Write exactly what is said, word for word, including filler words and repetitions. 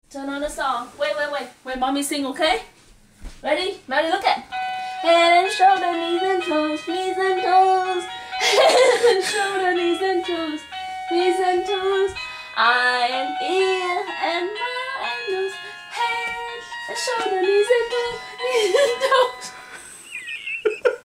Turn on the song. Wait, wait, wait. Wait, mommy sing, okay? Ready? Ready, look at. Head and shoulder, knees and toes, knees and toes. Head and shoulder, knees and toes, knees and toes. Eye and ear and mouth and nose. Head and shoulder, knees and toes, knees and toes.